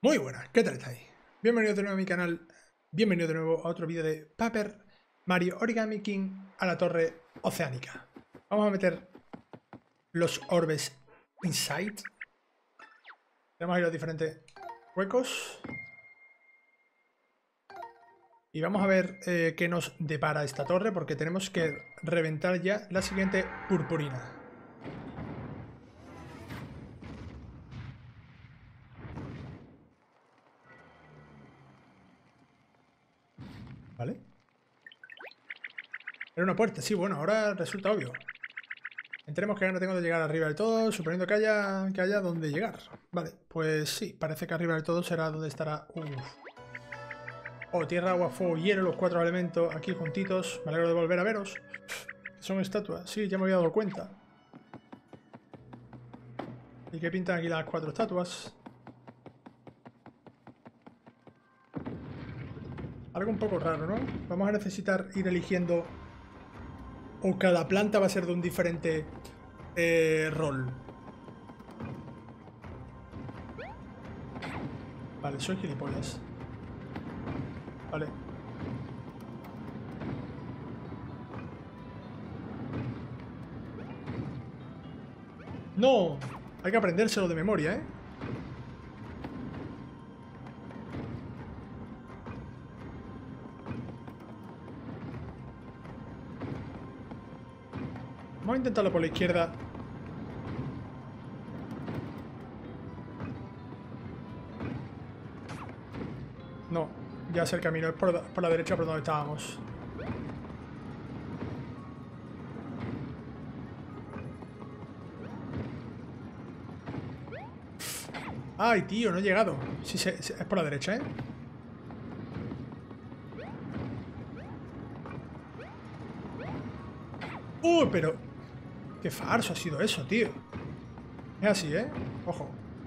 Muy buenas, ¿qué tal estáis? Bienvenidos de nuevo a mi canal, bienvenido de nuevo a otro vídeo de Paper Mario Origami King a la torre oceánica. Vamos a meter los orbes inside. Tenemos ahí los diferentes huecos. Y vamos a ver qué nos depara esta torre, porque tenemos que reventar ya la siguiente purpurina. ¿Vale? Era una puerta, sí, bueno, ahora resulta obvio. Entremos que no tengo de llegar arriba del todo, suponiendo que haya donde llegar. Vale, pues sí, parece que arriba del todo será donde estará... Oh, tierra, agua, fuego, hielo, los cuatro elementos aquí juntitos. Me alegro de volver a veros. Son estatuas, sí, ya me había dado cuenta. ¿Y qué pintan aquí las cuatro estatuas? Algo un poco raro, ¿no? Vamos a necesitar ir eligiendo... O cada planta va a ser de un diferente rol. Vale, soy gilipollas. Vale. ¡No! Hay que aprendérselo de memoria, ¿eh? Vamos a intentarlo por la izquierda. No, ya sé el camino, es por la derecha por donde estábamos. Ay, tío, no he llegado. Sí, es por la derecha, ¿eh? Pero... Qué farso ha sido eso, tío. Es así, ¿eh? Ojo.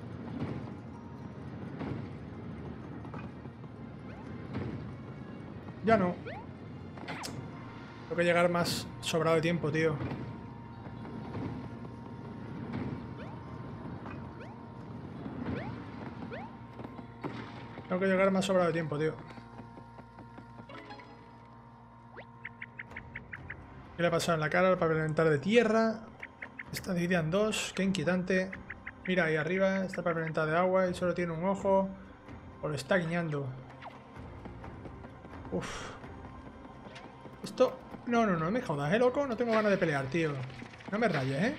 Ya no. Tengo que llegar más sobrado de tiempo, tío. Tengo que llegar más sobrado de tiempo, tío. ¿Qué le ha pasado en la cara al pavimentar de tierra? Está dividida en dos. Qué inquietante. Mira, ahí arriba está pavimentada de agua y solo tiene un ojo. O lo está guiñando. Uf. Esto... No me jodas, ¿eh, loco? No tengo ganas de pelear, tío. No me rayes, ¿eh?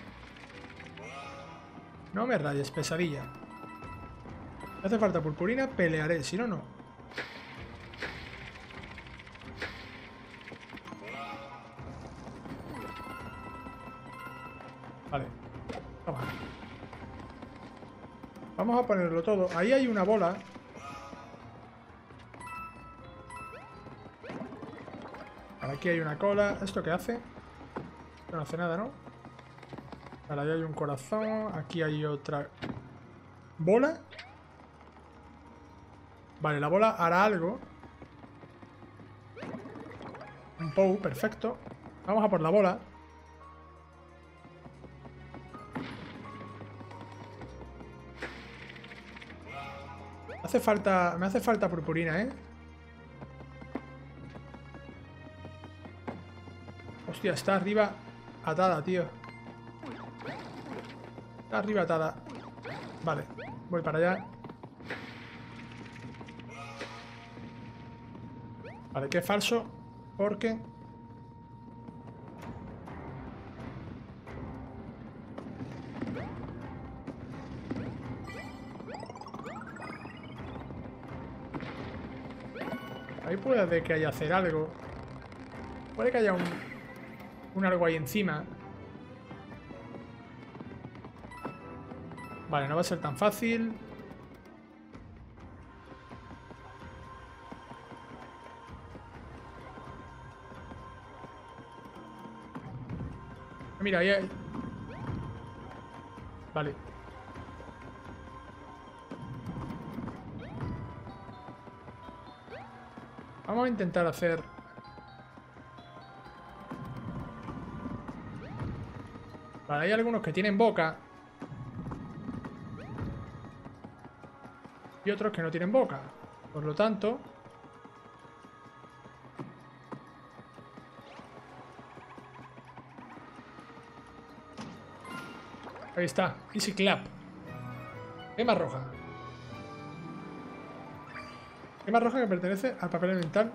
No me rayes, pesadilla. Me hace falta purpurina, pelearé. Si no, no. Vale. Toma. Vamos a ponerlo todo. Ahí hay una bola. Aquí hay una cola. ¿Esto qué hace? No hace nada, ¿no? Vale, ahí hay un corazón. Aquí hay otra bola. Vale, la bola hará algo. Un Pou, perfecto. Vamos a por la bola. Me hace falta purpurina, ¿eh? Hostia, está arriba atada, tío. Está arriba atada. Vale, voy para allá. Vale, que es falso. Porque... Ahí puede que haya hacer algo. Puede que haya un algo ahí encima. Vale, no va a ser tan fácil. Mira, ahí hay... Vale. Vamos a intentar hacer... Vale, hay algunos que tienen boca. y otros que no tienen boca. Por lo tanto... Ahí está, Easy Clap. Gema roja. Gema roja que pertenece al papel elemental.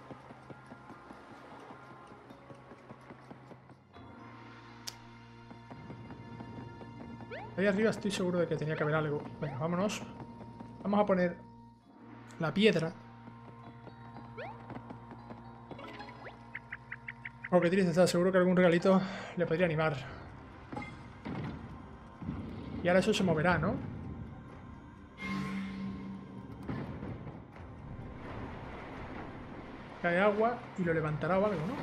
Ahí arriba estoy seguro de que tenía que haber algo. Venga, vámonos. Vamos a poner la piedra. O que triste está, seguro que algún regalito le podría animar. Y ahora eso se moverá, ¿no? Cae agua y lo levantará o algo, ¿no?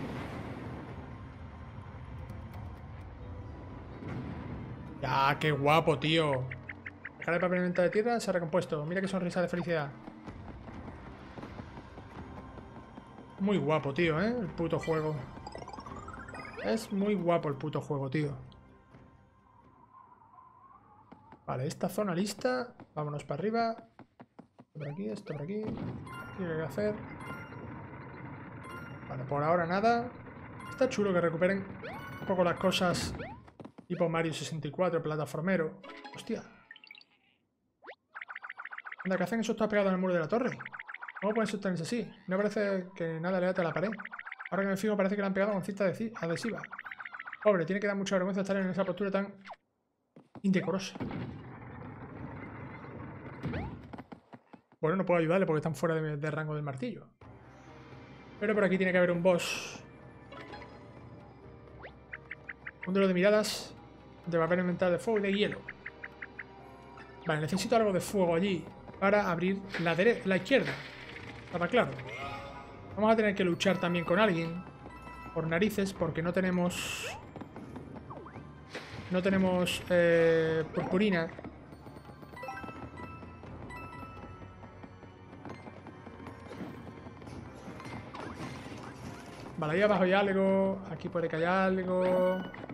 ¡Ya, qué guapo, tío! Dejar el papel elemental de tierra, se ha recompuesto. Mira qué sonrisa de felicidad. Muy guapo, tío, ¿eh? El puto juego. Es muy guapo el puto juego, tío. Vale, esta zona lista. Vámonos para arriba. Esto por aquí, esto por aquí. ¿Qué hay que hacer? Vale, por ahora nada. Está chulo que recuperen un poco las cosas tipo Mario 64, plataformero. Hostia. Anda, ¿qué hacen esos está pegados en el muro de la torre? ¿Cómo pueden sostenerse así? No parece que nada le ate a la pared. Ahora que me fijo parece que le han pegado con cinta adhesiva. Pobre, tiene que dar mucha vergüenza estar en esa postura tan indecorosa. Bueno, no puedo ayudarle porque están fuera de rango del martillo. Pero por aquí tiene que haber un boss. Un duelo de miradas de papel elemental de fuego y de hielo. Vale, necesito algo de fuego allí para abrir la izquierda. Estaba claro. Vamos a tener que luchar también con alguien. Por narices, porque no tenemos... No tenemos purpurina. Vale, ahí abajo hay algo. Aquí puede que haya algo.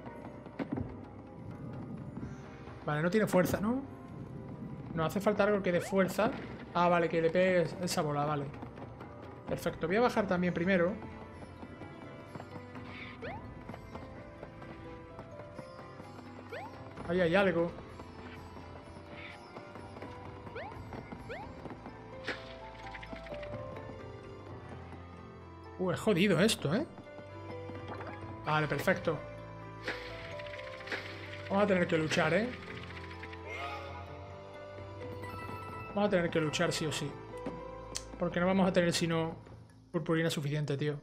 Vale, no tiene fuerza, ¿no? Nos hace falta algo que dé fuerza. Ah, vale, que le pegue esa bola, vale. Perfecto, voy a bajar también primero. Ahí hay algo. Es jodido esto, ¿eh? Vale, perfecto. Vamos a tener que luchar, ¿eh? Vamos a tener que luchar sí o sí. Porque no vamos a tener sino purpurina suficiente, tío.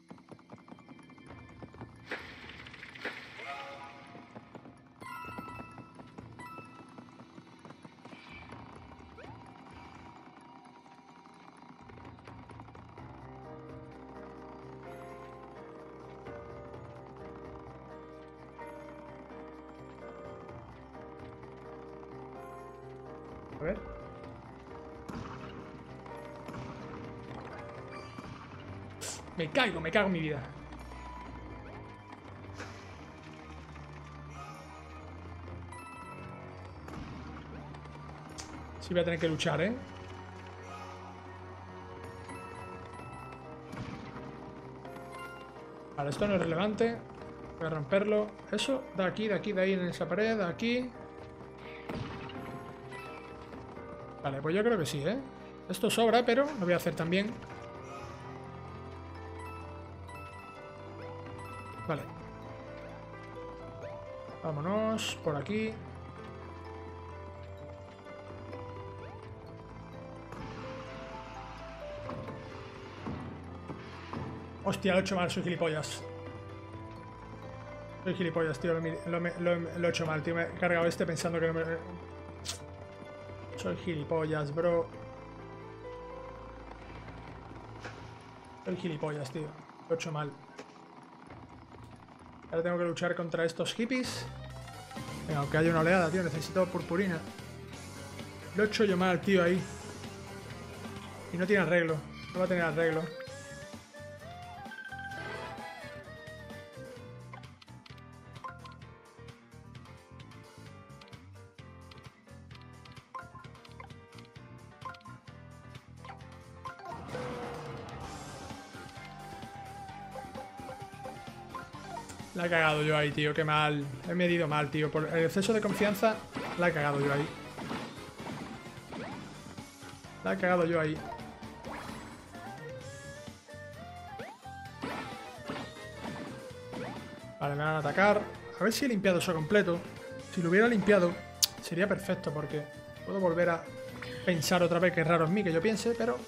A ver. Me cago en mi vida. Sí voy a tener que luchar, ¿eh? Vale, esto no es relevante. Voy a romperlo. Eso, de aquí, de ahí en esa pared, de aquí. Vale, pues yo creo que sí, ¿eh? Esto sobra, pero lo voy a hacer también. Vale. Vámonos por aquí. Hostia, lo he hecho mal, soy gilipollas. Soy gilipollas, tío. Lo he hecho mal, tío. Me he cargado este pensando que no me... Soy gilipollas, bro. Soy gilipollas, tío. Lo he hecho mal. Ahora tengo que luchar contra estos hippies. Venga, aunque haya una oleada, tío. Necesito purpurina. Lo he hecho yo mal, tío, ahí. Y no tiene arreglo. No va a tener arreglo. La he cagado yo ahí, tío. Qué mal. He medido mal, tío. Por el exceso de confianza, la he cagado yo ahí. La he cagado yo ahí. Vale, me van a atacar. A ver si he limpiado eso completo. Si lo hubiera limpiado, sería perfecto porque puedo volver a pensar otra vez que es raro en mí que yo piense, pero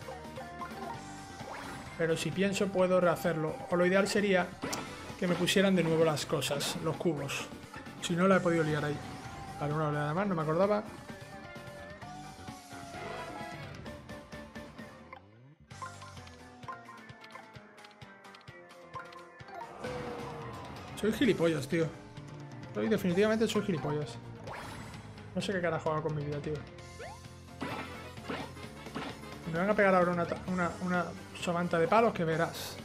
si pienso puedo rehacerlo. O lo ideal sería que me pusieran de nuevo las cosas, los cubos. Si no, la he podido liar ahí. Vale, una oleada más, no me acordaba. Soy gilipollas, tío. Definitivamente soy gilipollas. No sé qué carajo hago con mi vida, tío. Me van a pegar ahora una somanta de palos que verás.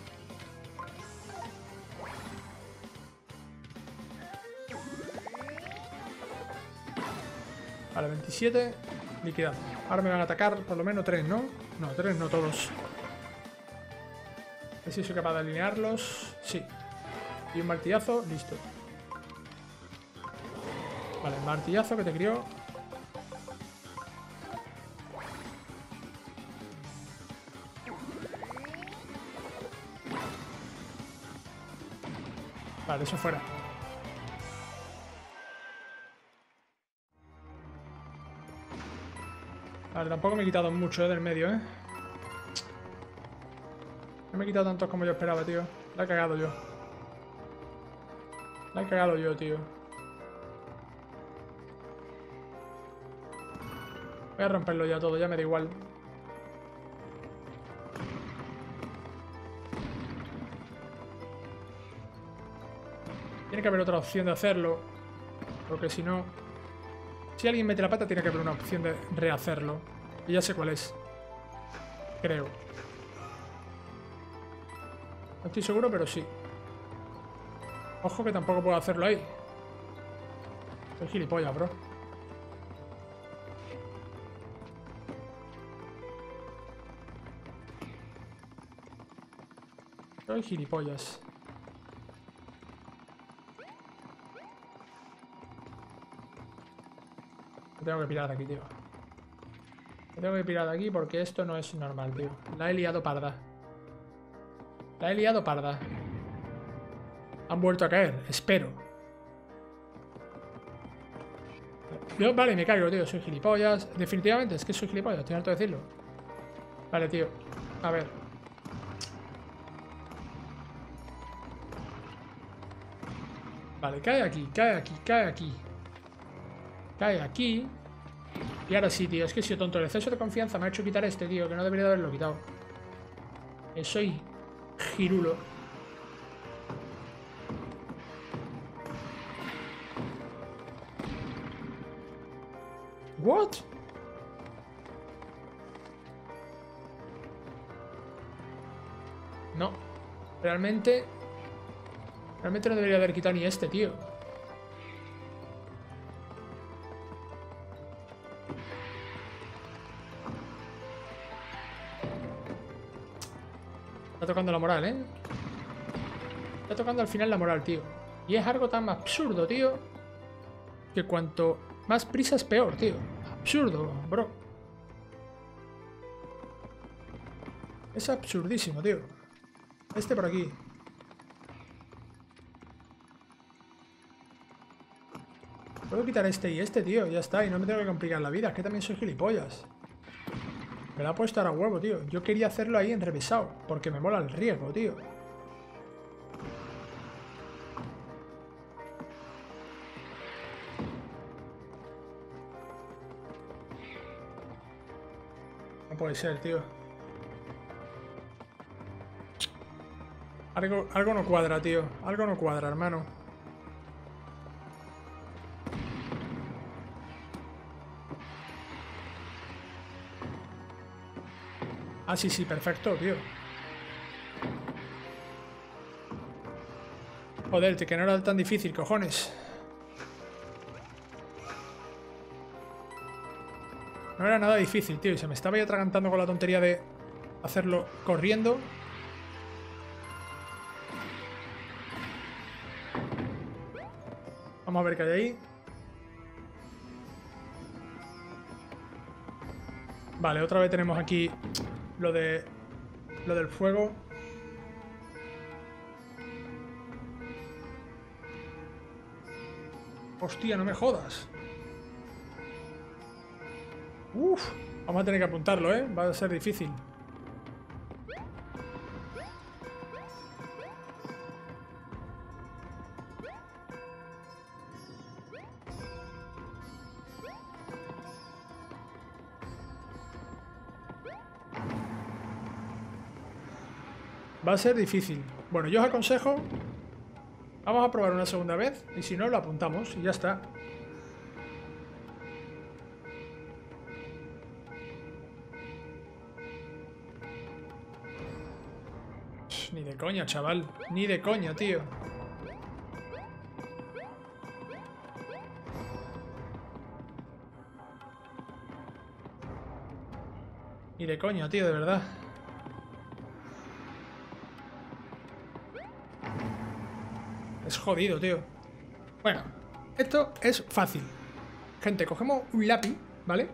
Vale, 27. Liquidado. Ahora me van a atacar por lo menos 3, ¿no? No, 3 no, todos. A ver si soy capaz de alinearlos. Sí. Y un martillazo, listo. Vale, martillazo que te crió. Vale, eso fuera. Vale, tampoco me he quitado mucho del medio, ¿eh? No me he quitado tantos como yo esperaba, tío. La he cagado yo. La he cagado yo, tío. Voy a romperlo ya todo, ya me da igual. Tiene que haber otra opción de hacerlo. Porque si no... Si alguien mete la pata, tiene que haber una opción de rehacerlo. Y ya sé cuál es. Creo. No estoy seguro, pero sí. Ojo que tampoco puedo hacerlo ahí. Soy gilipollas, bro. Soy gilipollas. Me tengo que pirar de aquí, tío. Me tengo que pirar de aquí porque esto no es normal, tío. La he liado parda. La he liado parda. Han vuelto a caer, espero. Yo, vale, me caigo, tío. Soy gilipollas. Definitivamente, es que soy gilipollas, estoy harto de decirlo. Vale, tío. A ver. Vale, cae aquí, cae aquí, cae aquí. Cae aquí. Y ahora sí, tío. Es que he sido tonto. El exceso de confianza me ha hecho quitar este, tío. Que no debería de haberlo quitado. Soy girulo. ¿What? No. Realmente no debería haber quitado ni este, tío. Está tocando la moral, ¿eh? Está tocando al final la moral, tío. Y es algo tan absurdo, tío, que cuanto más prisa es peor, tío. Absurdo, bro. Es absurdísimo, tío. Este por aquí. Puedo quitar este y este, tío. Ya está. Y no me tengo que complicar la vida. Es que también soy gilipollas. Me la ha puesto ahora a huevo, tío. Yo quería hacerlo ahí enrevesado. Porque me mola el riesgo, tío. No puede ser, tío. Algo no cuadra, tío. Algo no cuadra, hermano. Ah, sí, sí, perfecto, tío. Joder, que no era tan difícil, cojones. No era nada difícil, tío. Y se me estaba ya atragantando con la tontería de hacerlo corriendo. Vamos a ver qué hay ahí. Vale, otra vez tenemos aquí lo del fuego. Hostia, no me jodas. Uf, vamos a tener que apuntarlo, ¿eh? Va a ser difícil. Va a ser difícil. Bueno, yo os aconsejo... Vamos a probar una segunda vez y si no, lo apuntamos y ya está. Ni de coña, chaval. Ni de coña, tío. Ni de coña, tío, de verdad. Es jodido, tío. Bueno, esto es fácil. Gente, cogemos un lápiz, ¿vale?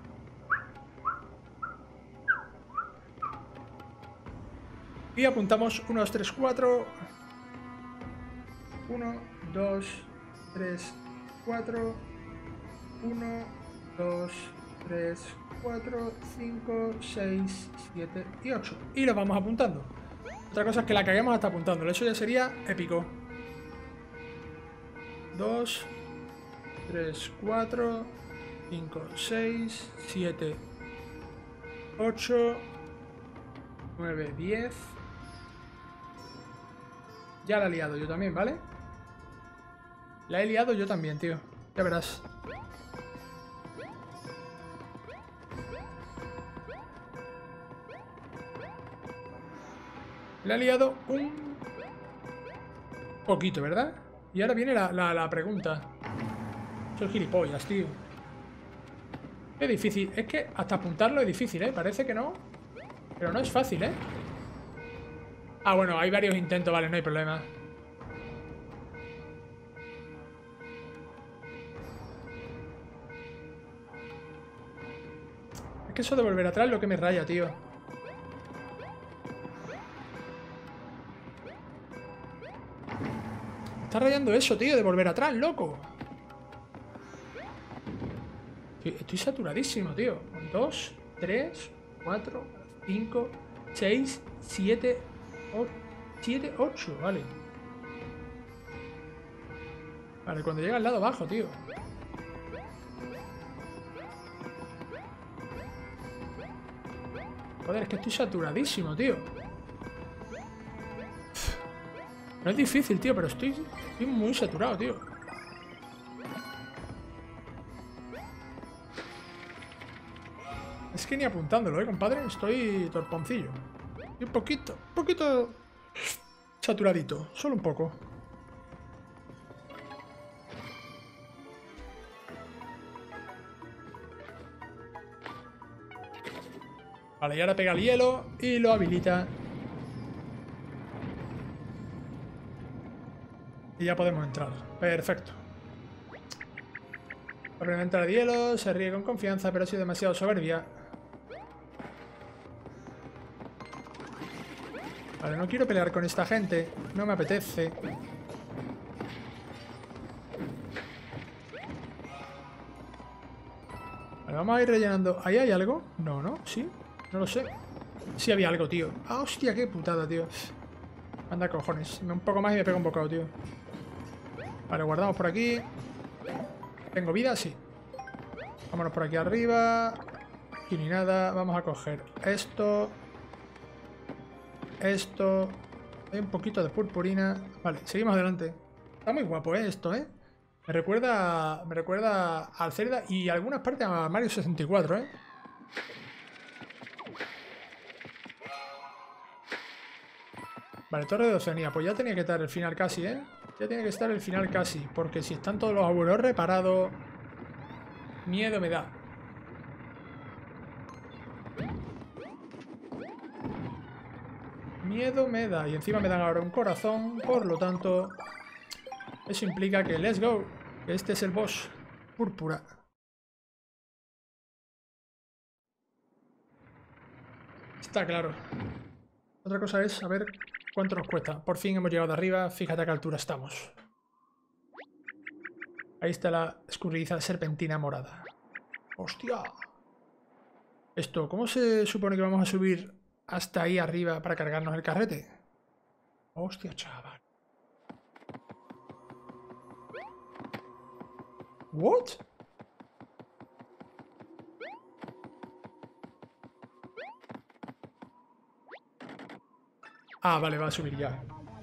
Y apuntamos 1, 2, 3, 4. 1, 2, 3, 4. 1, 2, 3, 4, 5, 6, 7 y 8. Y lo vamos apuntando. Otra cosa es que la caguemos hasta apuntándolo. Eso ya sería épico. 2, 3, 4, 5, 6, 7, 8, 9, 10. Ya la he liado yo también, ¿vale? La he liado yo también, tío. Ya verás. La he liado un poquito, ¿verdad? Y ahora viene la pregunta. Soy gilipollas, tío. Es difícil. Es que hasta apuntarlo es difícil, ¿eh? Parece que no. Pero no es fácil, ¿eh? Ah, bueno, hay varios intentos, vale, no hay problema. Es que eso de volver atrás es lo que me raya, tío. Me está rayando eso, tío, de volver atrás, loco. Estoy saturadísimo, tío. 2, 3, 4, 5, 6, 7, 8, vale. Vale, cuando llega al lado abajo, tío. Joder, es que estoy saturadísimo, tío. No es difícil, tío, pero estoy muy saturado, tío. Es que ni apuntándolo, compadre. Estoy torponcillo. Y un poquito saturadito. Solo un poco. Vale, y ahora pega el hielo y lo habilita. Y ya podemos entrar. Perfecto. La primera entrada de hielo se ríe con confianza, pero ha sido demasiado soberbia. Vale, no quiero pelear con esta gente. No me apetece. Vale, vamos a ir rellenando. ¿Ahí hay algo? No, ¿no? ¿Sí? No lo sé. Sí había algo, tío. Ah, hostia, qué putada, tío. Anda, cojones. Un poco más y me pego un bocado, tío. Vale, guardamos por aquí. ¿Tengo vida? Sí. Vámonos por aquí arriba. Aquí ni nada. Vamos a coger esto. Esto. Hay un poquito de purpurina. Vale, seguimos adelante. Está muy guapo, esto, ¿eh? Me recuerda al Zelda y algunas partes a Mario 64, ¿eh? Vale, Torre de Oceanía. Pues ya tenía que estar el final casi, ¿eh? Ya tiene que estar el final casi. Porque si están todos los abuelos reparados... Miedo me da. Miedo me da. Y encima me dan ahora un corazón. Por lo tanto... Eso implica que let's go. Este es el boss. Púrpura. Está claro. Otra cosa es saber cuánto nos cuesta. Por fin hemos llegado de arriba. Fíjate a qué altura estamos. Ahí está la escurridiza serpentina morada. ¡Hostia! Esto, ¿cómo se supone que vamos a subir hasta ahí arriba para cargarnos el carrete? ¡Hostia, chaval! ¿What? Ah, vale, va a subir ya.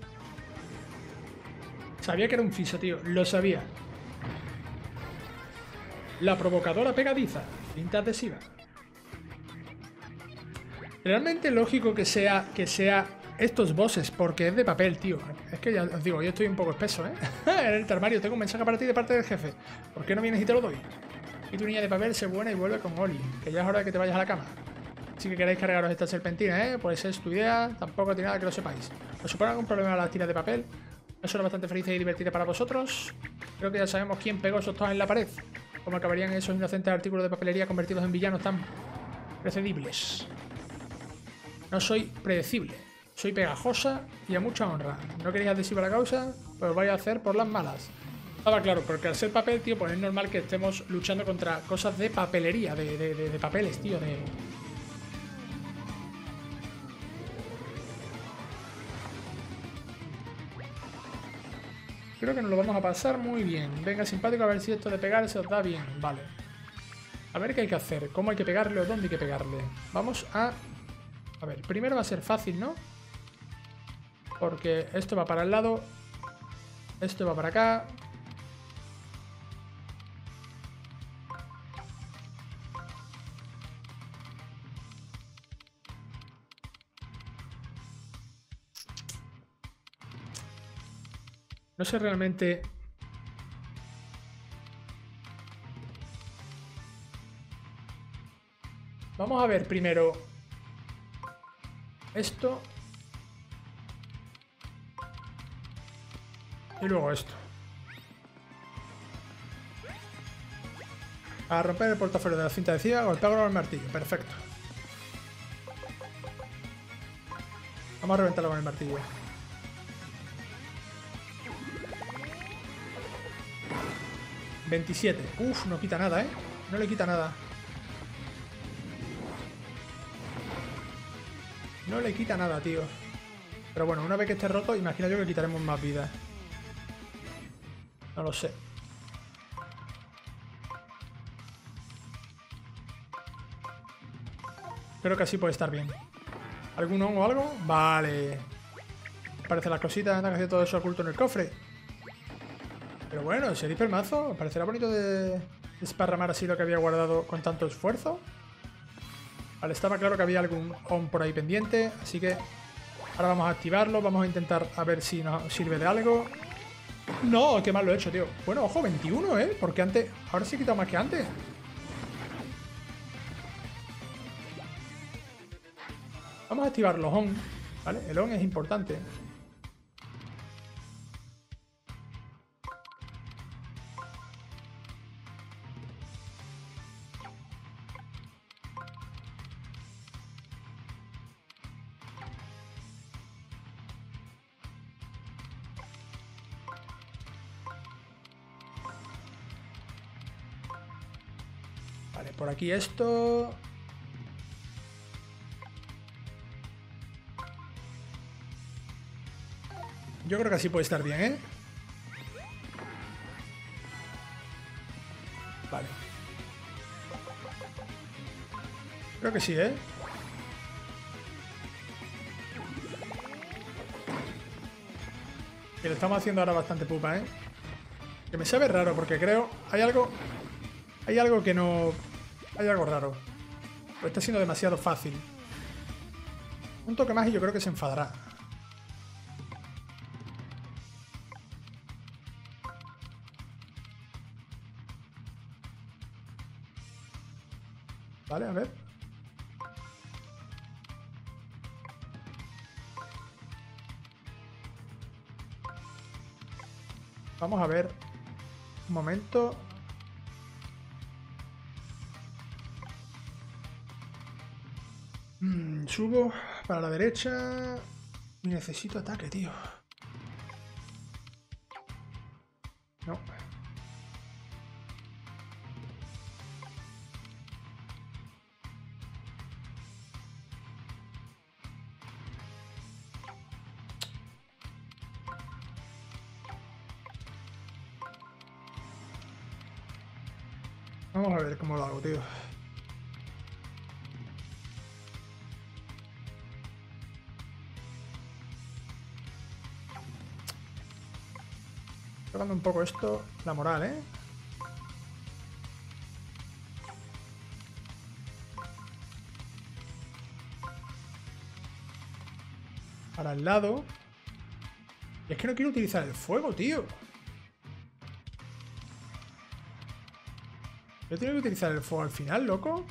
Sabía que era un fiso, tío. Lo sabía. La provocadora pegadiza. Cinta adhesiva. Realmente lógico que sea estos bosses, porque es de papel, tío. Es que ya os digo, yo estoy un poco espeso, ¿eh? En el armario tengo un mensaje para ti de parte del jefe. ¿Por qué no vienes y te lo doy? Y tu niña de papel se buena y vuelve con Oli, que ya es hora de que te vayas a la cama. Si que queréis cargaros esta serpentina, ¿eh? Pues es tu idea, tampoco tiene nada que lo sepáis. ¿Os supone algún problema las tiras de papel? Eso era bastante feliz y divertida para vosotros. Creo que ya sabemos quién pegó esos todos en la pared. ¿Cómo acabarían esos inocentes artículos de papelería convertidos en villanos tan precedibles? No soy predecible. Soy pegajosa y a mucha honra. ¿No queréis adhesiva la causa? Pues lo vais a hacer por las malas. Estaba claro, porque al ser papel, tío, pues es normal que estemos luchando contra cosas de papelería, de papeles, tío, de... Creo que nos lo vamos a pasar muy bien. Venga, simpático, a ver si esto de pegar se os da bien. Vale. A ver qué hay que hacer, cómo hay que pegarle o dónde hay que pegarle. Vamos a... A ver, primero va a ser fácil, ¿no? Porque esto va para el lado. Esto va para acá. No sé realmente... Vamos a ver primero esto. Y luego esto. A romper el portafolio de la cinta adhesiva, golpearlo con el martillo. Perfecto. Vamos a reventarlo con el martillo. $27. Uf, no quita nada, ¿eh? No le quita nada. No le quita nada, tío. Pero bueno, una vez que esté roto, imagino yo que quitaremos más vida. No lo sé. Creo que así puede estar bien. ¿Algún hongo o algo? Vale. Parece las cositas, andan haciendo todo eso oculto en el cofre. Pero bueno, ese el mazo. Parecerá bonito de desparramar así lo que había guardado con tanto esfuerzo. Vale, estaba claro que había algún on por ahí pendiente. Así que ahora vamos a activarlo. Vamos a intentar a ver si nos sirve de algo. No, qué mal lo he hecho, tío. Bueno, ojo, 21, ¿eh? Porque antes... Ahora sí he quitado más que antes. Vamos a activar los on, ¿vale? El on es importante. Vale, por aquí esto... Yo creo que así puede estar bien, ¿eh? Vale. Creo que sí, ¿eh? Que lo estamos haciendo ahora bastante pupa, ¿eh? Que me sabe raro porque creo... Hay algo... Hay algo que no... Hay algo raro. Pues está siendo demasiado fácil. Un toque más y yo creo que se enfadará. Vale, a ver. Vamos a ver. Un momento. Subo para la derecha. Y necesito ataque, tío. No. Vamos a ver cómo lo hago, tío. Tocando un poco esto, la moral, ¿eh? Para el lado. Y es que no quiero utilizar el fuego, tío. Yo tengo que utilizar el fuego al final, loco.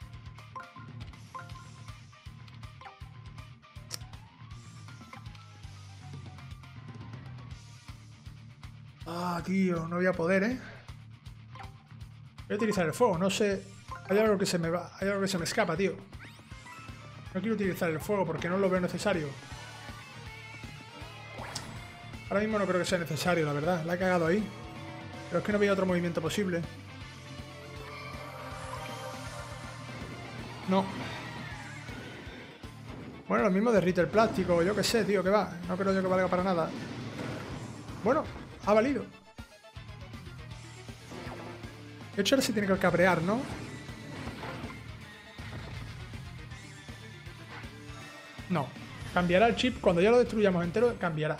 Ah, tío, no voy a poder, ¿eh? Voy a utilizar el fuego, no sé. Hay algo que se me va, hay algo que se me escapa, tío. No quiero utilizar el fuego porque no lo veo necesario. Ahora mismo no creo que sea necesario, la verdad. La he cagado ahí. Pero es que no veía otro movimiento posible. No. Bueno, lo mismo derrite el plástico, yo qué sé, tío, que va. No creo yo que valga para nada. Bueno, ha valido. De hecho, ahora sí tiene que cabrear, ¿no? No. Cambiará el chip. Cuando ya lo destruyamos entero, cambiará.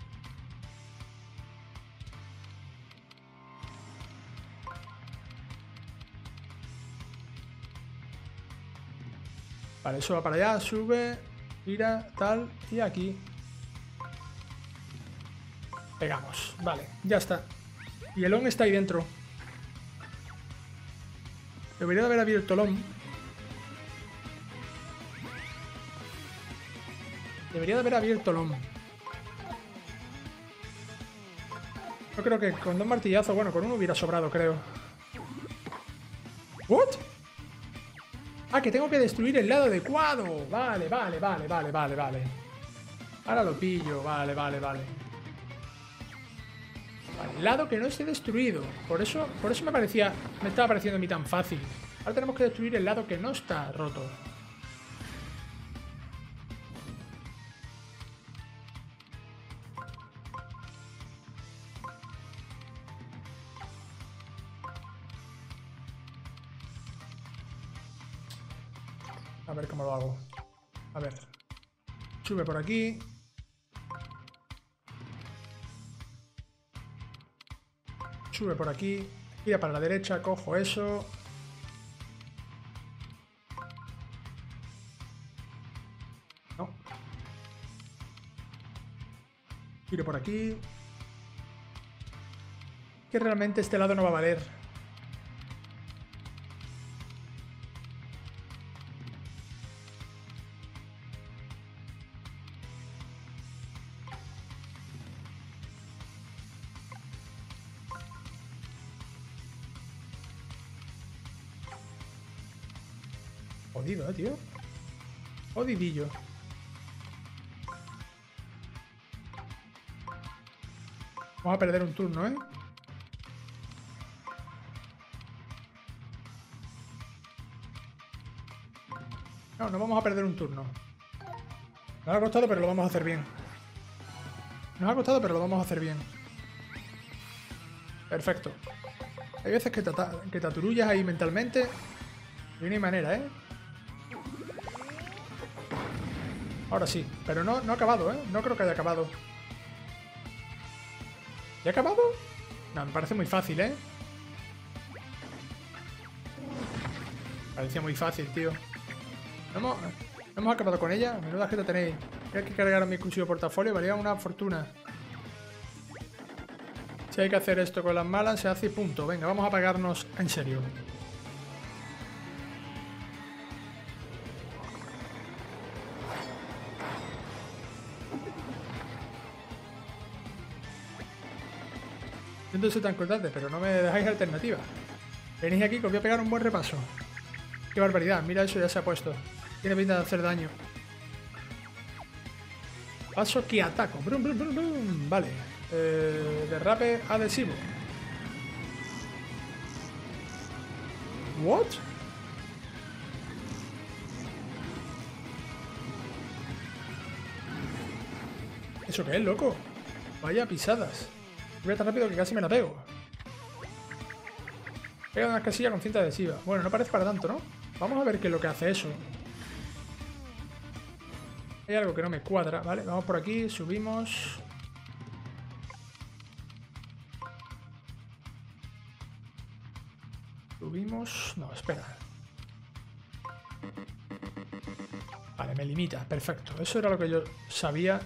Vale, eso va para allá, sube, gira, tal, y aquí. Pegamos. Vale, ya está. Y el on está ahí dentro. Debería de haber abierto el on. Debería de haber abierto el on. Yo creo que con 2 martillazos, bueno, con uno hubiera sobrado, creo. ¿What? Ah, que tengo que destruir el lado adecuado. Vale, vale, vale, vale, vale, vale. Ahora lo pillo, vale, vale, vale. Vale, el lado que no esté destruido. Por eso me estaba pareciendo a mí tan fácil. Ahora tenemos que destruir el lado que no está roto. A ver cómo lo hago. A ver. Sube por aquí. Sube por aquí. Gira para la derecha. Cojo eso. No. Giro por aquí. Que realmente este lado no va a valer. Jodido, tío. Jodidillo. Vamos a perder un turno, ¿eh? No, no vamos a perder un turno. Nos ha costado, pero lo vamos a hacer bien. Nos ha costado, pero lo vamos a hacer bien. Perfecto. Hay veces que te aturullas ahí mentalmente. Y no hay manera, ¿eh? Ahora sí, pero no ha acabado, ¿eh? No creo que haya acabado. ¿Ya ha acabado? No, me parece muy fácil, ¿eh? Parecía muy fácil, tío. No hemos acabado con ella. Menuda jeta tenéis. Hay que cargar a mi exclusivo portafolio. Valía una fortuna. Si hay que hacer esto con las malas, se hace y punto. Venga, vamos a pagarnos en serio. Siento ser tan cortante, pero no me dejáis alternativa. Venís aquí que os voy a pegar un buen repaso. Qué barbaridad, mira eso, ya se ha puesto. Tiene pinta de hacer daño. Paso que ataco. Brum, brum, brum, brum. Vale. Derrape adhesivo. ¿What? ¿Eso qué es, loco? Vaya pisadas. Voy tan rápido que casi me la pego. Pega una casilla con cinta adhesiva. Bueno, no parece para tanto, ¿no? Vamos a ver qué es lo que hace eso. Hay algo que no me cuadra, ¿vale? Vamos por aquí, subimos. Subimos... No, espera. Vale, me limita. Perfecto. Eso era lo que yo sabía.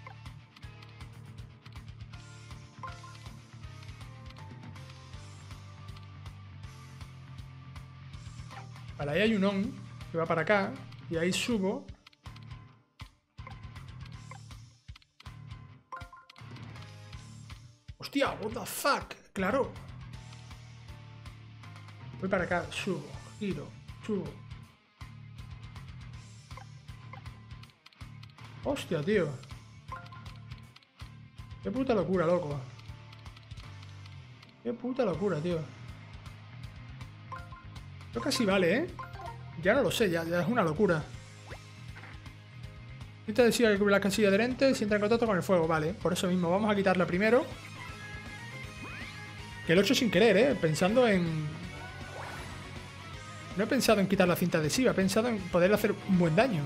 Vale, ahí hay un on que va para acá. Y ahí subo. ¡Hostia! ¡What the fuck! ¡Claro! Voy para acá, subo, giro, subo. ¡Hostia, tío! ¡Qué puta locura, loco! ¡Qué puta locura, tío! Creo que así vale, ¿eh? Ya no lo sé, ya es una locura. Cinta adhesiva que cubre la casilla adherente si entra en contacto con el fuego, vale. Por eso mismo, vamos a quitarla primero. Que lo he hecho sin querer, ¿eh? Pensando en... No he pensado en quitar la cinta adhesiva, he pensado en poder hacer un buen daño.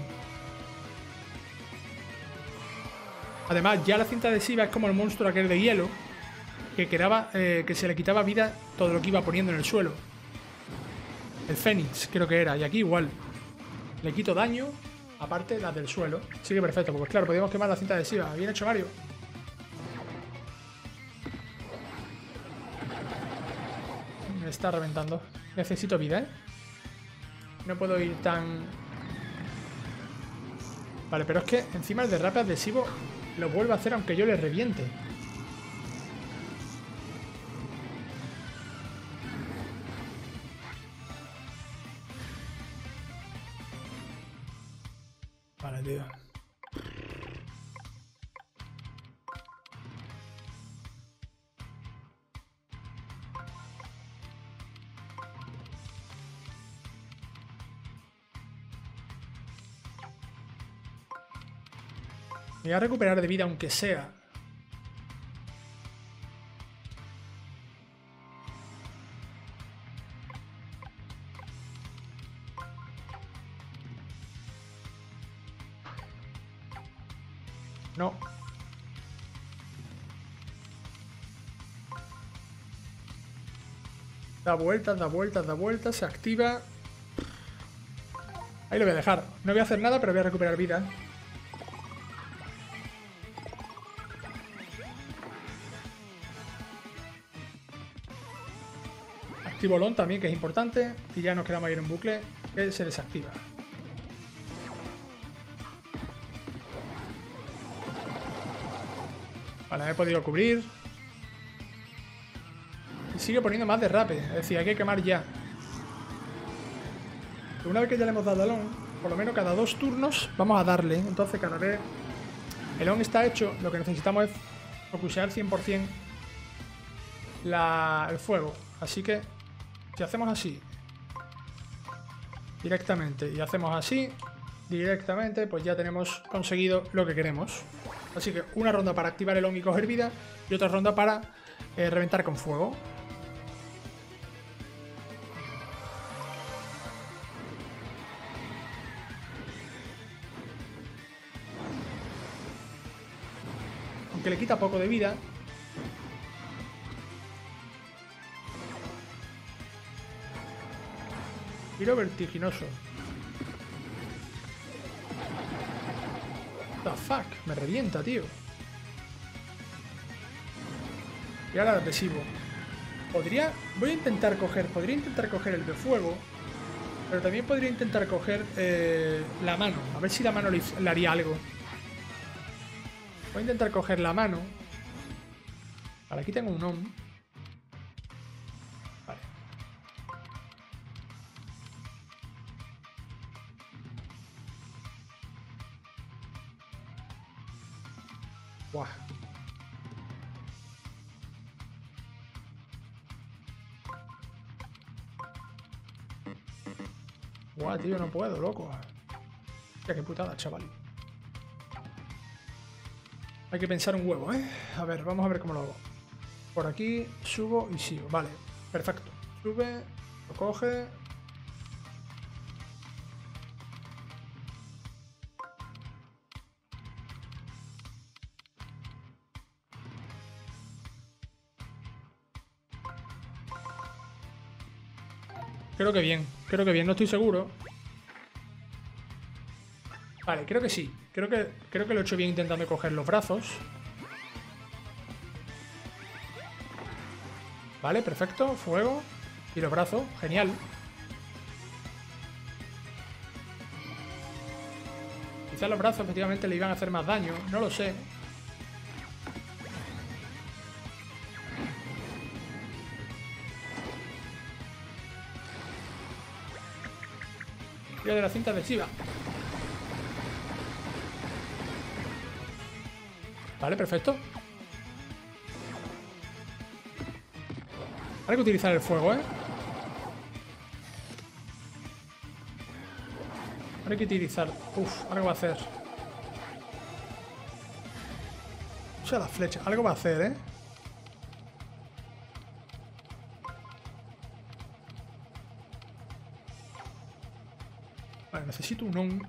Además, ya la cinta adhesiva es como el monstruo aquel de hielo, que quedaba, que se le quitaba vida todo lo que iba poniendo en el suelo. El Fénix, creo que era, y aquí igual. Le quito daño, aparte las del suelo. Sí que perfecto, pues claro, podíamos quemar la cinta adhesiva. Bien hecho, Mario. Me está reventando. Necesito vida, ¿eh? No puedo ir tan... Vale, pero es que encima el derrape adhesivo lo vuelve a hacer aunque yo le reviente. Vale, tío. Me voy a recuperar de vida aunque sea. No. Da vueltas, da vueltas, da vueltas. Se activa. Ahí lo voy a dejar. No voy a hacer nada, pero voy a recuperar vida. Activo LON también, que es importante. Y ya nos quedamos ahí en un bucle que se desactiva. Vale, me he podido cubrir. Y sigue poniendo más derrape. Es decir, hay que quemar ya. Una vez que ya le hemos dado al on, por lo menos cada 2 turnos vamos a darle. Entonces cada vez el on está hecho, lo que necesitamos es focusear 100% el fuego. Así que si hacemos así directamente y hacemos así directamente, pues ya tenemos conseguido lo que queremos. Así que una ronda para activar el on y coger vida y otra ronda para reventar con fuego. Aunque le quita poco de vida. Giro vertiginoso. What the fuck, me revienta, tío. Y ahora el adhesivo. Podría intentar coger el de fuego. Pero también podría intentar coger la mano. A ver si la mano le haría algo. Voy a intentar coger la mano. Vale, aquí tengo un on. Buah. Buah, tío, no puedo, loco. Ya qué putada, chaval. Hay que pensar un huevo, ¿eh? A ver, vamos a ver cómo lo hago. Por aquí subo y sigo. Vale, perfecto. Sube, lo coge. Creo que bien, no estoy seguro. Vale, creo que sí. Creo que lo he hecho bien intentando coger los brazos. Vale, perfecto. Fuego. Y los brazos. Genial. Quizás los brazos efectivamente le iban a hacer más daño. No lo sé. Tira de la cinta adhesiva. Vale, perfecto. Hay que utilizar el fuego, ¿eh? Hay que utilizar... Uf, algo va a hacer. Usa la flecha. Algo va a hacer, ¿eh? Vale, necesito un on.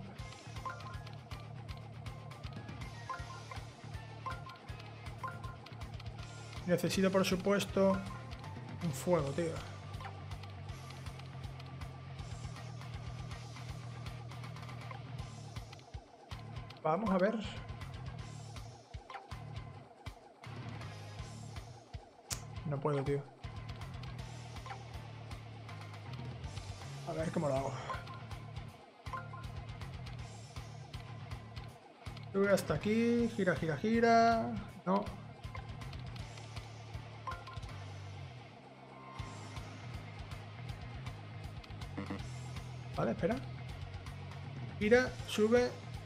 Necesito, por supuesto, un fuego, tío. Vamos a ver. No puedo, tío. A ver cómo lo hago. Sube hasta aquí. Gira, gira, gira. No. Vale, espera. Gira, sube.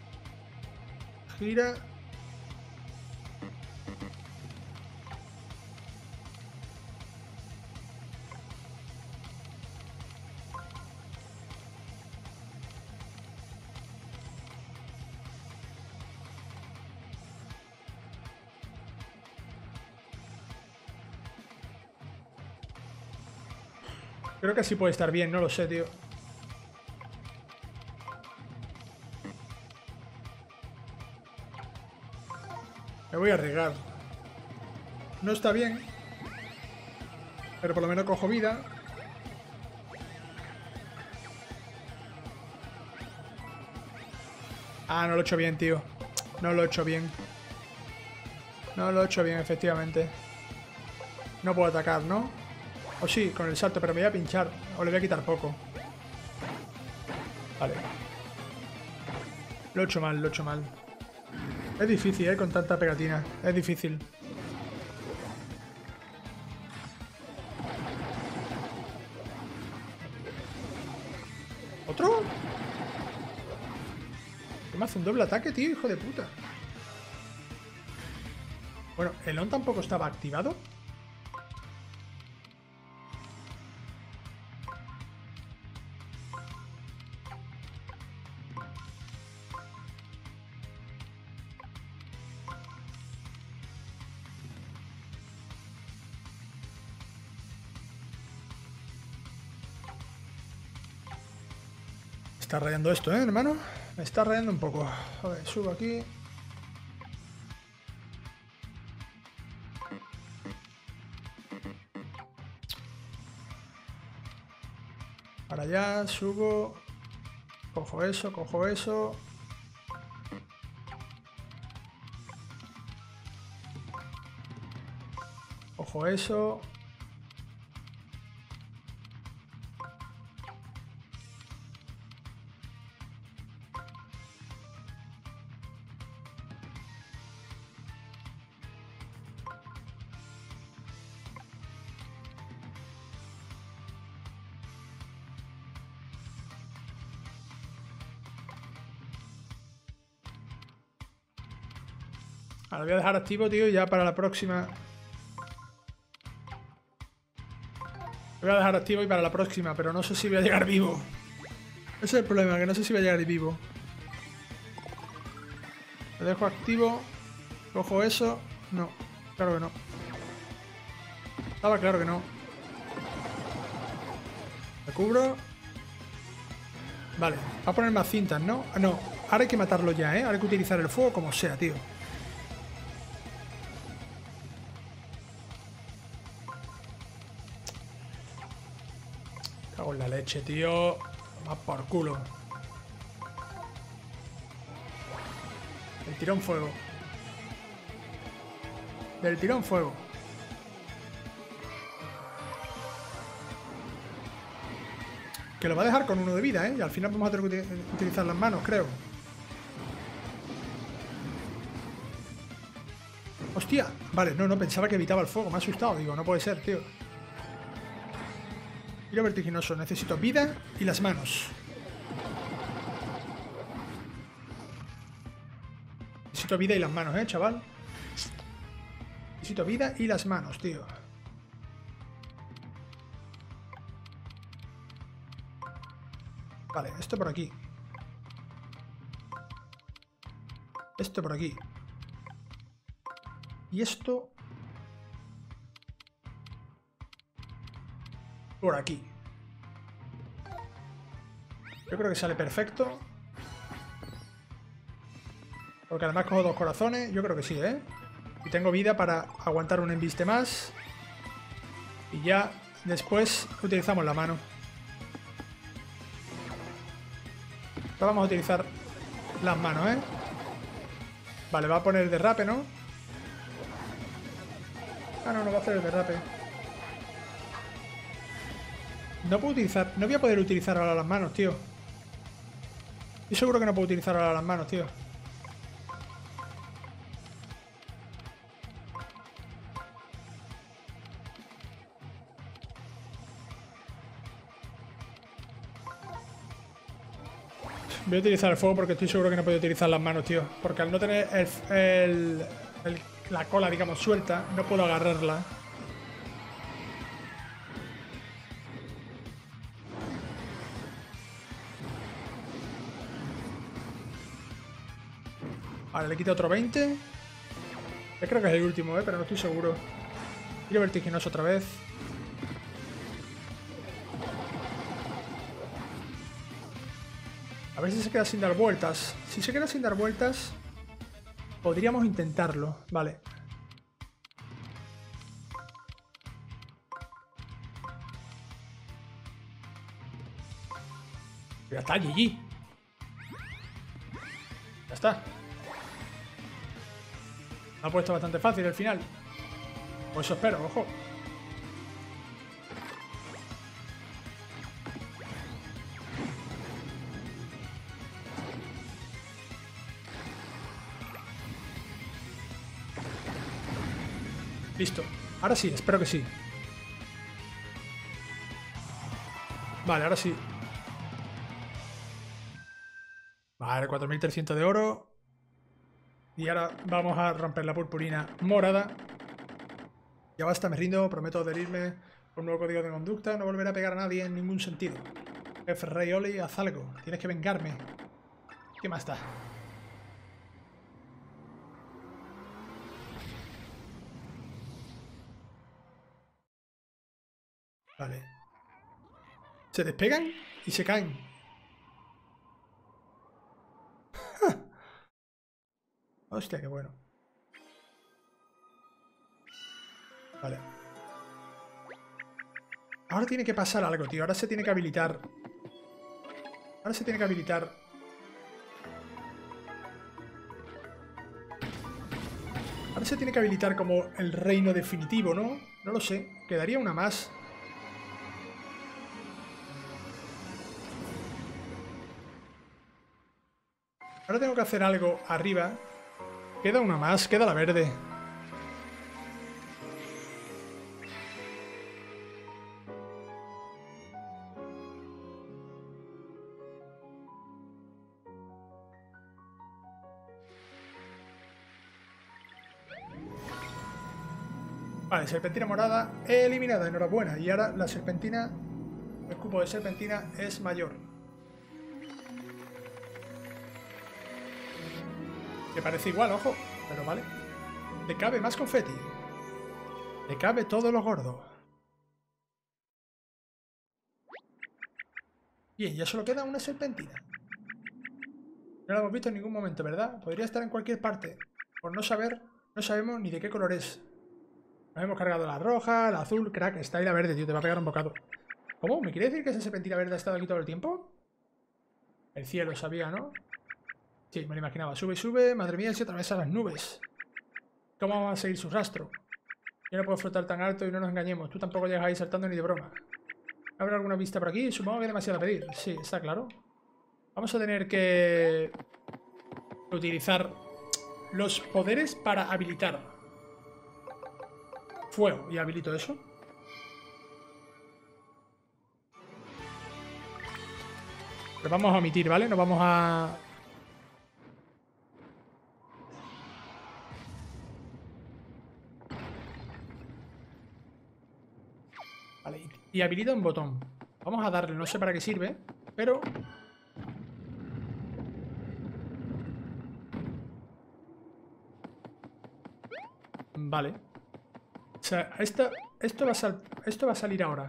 Gira. Creo que así puede estar bien, no lo sé, tío. Me voy a arriesgar. No está bien. Pero por lo menos cojo vida. Ah, no lo he hecho bien, tío. No lo he hecho bien. No lo he hecho bien, efectivamente. No puedo atacar, ¿no? O sí, con el salto, pero me voy a pinchar. O le voy a quitar poco. Vale. Lo he hecho mal, lo he hecho mal. Es difícil, con tanta pegatina. Es difícil. ¿Otro? ¿Qué me hace un doble ataque, tío? Hijo de puta. Bueno, ¿el on tampoco estaba activado? Me está rayando esto, hermano. Me está rayando un poco. A ver, subo aquí. Para allá, subo. Cojo eso, cojo eso. Cojo eso. Ahora lo voy a dejar activo, tío, y ya para la próxima. Lo voy a dejar activo y para la próxima, pero no sé si voy a llegar vivo. Ese es el problema, que no sé si voy a llegar vivo. Lo dejo activo. Cojo eso. No, claro que no. Estaba claro que no. Me cubro. Vale, va a poner más cintas, ¿no? No, ahora hay que matarlo ya, ¿eh? Ahora hay que utilizar el fuego como sea, tío. Cago en la leche, tío. Toma por culo. El tirón fuego. Del tirón fuego. Que lo va a dejar con 1 de vida, ¿eh? Y al final vamos a tener que utilizar las manos, creo. ¡Hostia! Vale, no, pensaba que evitaba el fuego. Me ha asustado. Digo, no puede ser, tío. Giro vertiginoso. Necesito vida y las manos. Necesito vida y las manos, chaval. Necesito vida y las manos, tío. Vale, esto por aquí. Esto por aquí. Y esto... por aquí. Yo creo que sale perfecto. Porque además cojo 2 corazones. Yo creo que sí, ¿eh? Y tengo vida para aguantar un embiste más. Y ya después utilizamos la mano. Ahora vamos a utilizar las manos, ¿eh? Vale, va a poner el derrape, ¿no? Ah, no va a hacer el derrape. No puedo utilizar... No voy a poder utilizar ahora las manos, tío. Estoy seguro que no puedo utilizar ahora las manos, tío. Voy a utilizar el fuego porque estoy seguro que no puedo utilizar las manos, tío. Porque al no tener la cola, digamos, suelta, no puedo agarrarla. Vale, le quito otro 20. Yo creo que es el último, pero no estoy seguro. Quiero vertiginoso otra vez. A ver si se queda sin dar vueltas. Si se queda sin dar vueltas, podríamos intentarlo. Vale. Ya está, GG. Ya está. Me ha puesto bastante fácil el final. Pues eso espero, ojo. Listo. Ahora sí, espero que sí. Vale, ahora sí. Vale, 4300 de oro. Y ahora vamos a romper la purpurina morada. Ya basta, me rindo. Prometo adherirme con un nuevo código de conducta. No volveré a pegar a nadie en ningún sentido. Jefe Rey Oli, haz algo. Tienes que vengarme. ¿Qué más da? Vale. Se despegan y se caen. Hostia, qué bueno. Vale. Ahora tiene que pasar algo, tío. Ahora se tiene que habilitar. Ahora se tiene que habilitar. Ahora se tiene que habilitar como el reino definitivo, ¿no? No lo sé. Quedaría una más. Ahora tengo que hacer algo arriba. Queda una más. Queda la verde. Vale, serpentina morada eliminada, enhorabuena. Y ahora la serpentina, el cubo de serpentina es mayor. Que parece igual, ojo, pero vale. Le cabe más confeti. Le cabe todo lo gordo. Bien, ya solo queda una serpentina. No la hemos visto en ningún momento, ¿verdad? Podría estar en cualquier parte. Por no saber, no sabemos ni de qué color es. Nos hemos cargado la roja, la azul, crack, está ahí la verde, tío, te va a pegar un bocado. ¿Cómo? ¿Me quiere decir que esa serpentina verde ha estado aquí todo el tiempo? El cielo sabía, ¿no? Sí, me lo imaginaba. Sube, sube, madre mía, se atraviesa las nubes. ¿Cómo vamos a seguir su rastro? Yo no puedo flotar tan alto y no nos engañemos. Tú tampoco llegas ahí saltando ni de broma. ¿Habrá alguna vista por aquí? Supongo que es demasiado pedir. Sí, está claro. Vamos a tener que utilizar los poderes para habilitar fuego. Y habilito eso. Lo vamos a omitir, ¿vale? No vamos a... Vale, y habilita un botón. Vamos a darle, no sé para qué sirve, pero... Vale. O sea, esto va a salir ahora.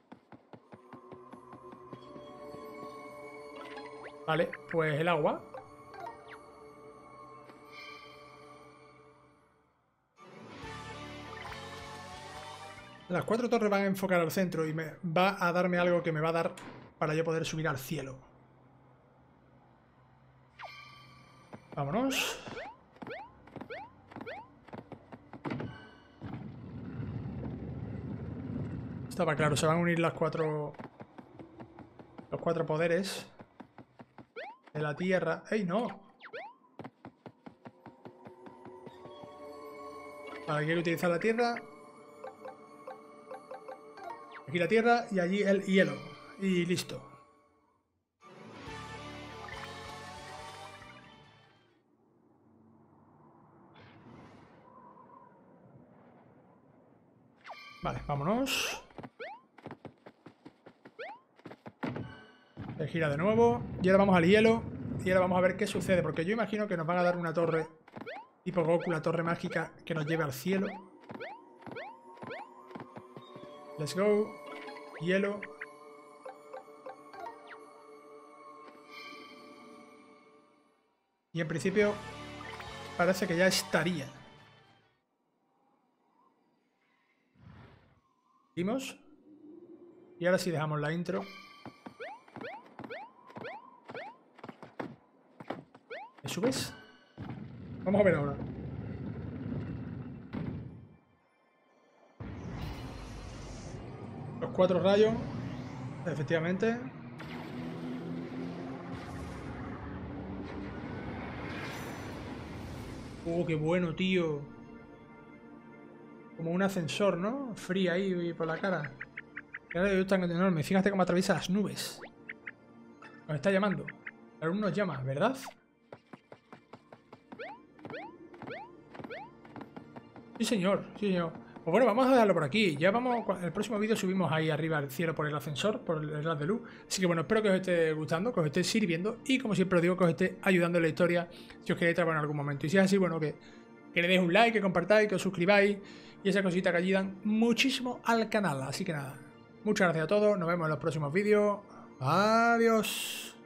Vale, pues el agua. Las 4 torres van a enfocar al centro y me va a darme algo que me va a dar para yo poder subir al cielo. Vámonos. Estaba claro, se van a unir los cuatro poderes de la tierra. ¡Ey, no! Vale, quiero utilizar la tierra. Aquí la tierra y allí el hielo. Y listo. Vale, vámonos. Se gira de nuevo. Y ahora vamos al hielo. Y ahora vamos a ver qué sucede. Porque yo imagino que nos van a dar una torre tipo Goku, la torre mágica que nos lleve al cielo. Let's go. Hielo. Y en principio parece que ya estaría. ¿Vimos? Y ahora sí dejamos la intro. ¿Me subes? Vamos a ver ahora. Los 4 rayos. Efectivamente. Qué bueno, tío. Como un ascensor, ¿no? Free ahí por la cara. Qué radio tan enorme. Fíjate cómo atraviesa las nubes. Nos está llamando. La luz nos llama, ¿verdad? Sí, señor. Sí, señor. Pues bueno, vamos a dejarlo por aquí. Ya vamos... El próximo vídeo subimos ahí arriba al cielo por el ascensor, por el haz de luz. Así que bueno, espero que os esté gustando, que os esté sirviendo y como siempre os digo, que os esté ayudando en la historia si os queréis trabajar en algún momento. Y si es así, bueno, que le deis un like, que compartáis, que os suscribáis y esa cosita que ayudan muchísimo al canal. Así que nada, muchas gracias a todos. Nos vemos en los próximos vídeos. Adiós.